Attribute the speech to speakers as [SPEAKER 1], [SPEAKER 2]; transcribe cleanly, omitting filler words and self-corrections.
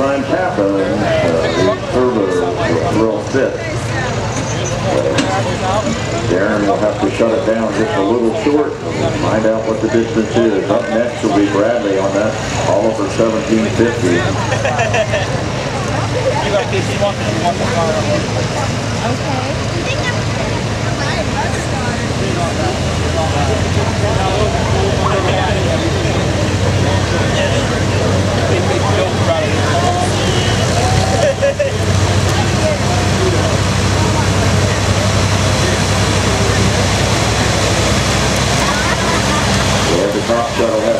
[SPEAKER 1] sometimes happens. These turbos are real fit. Darren will have to shut it down just a little short and find out what the distance is. Up next will be Bradley on that Oliver 1750. The top shuttle has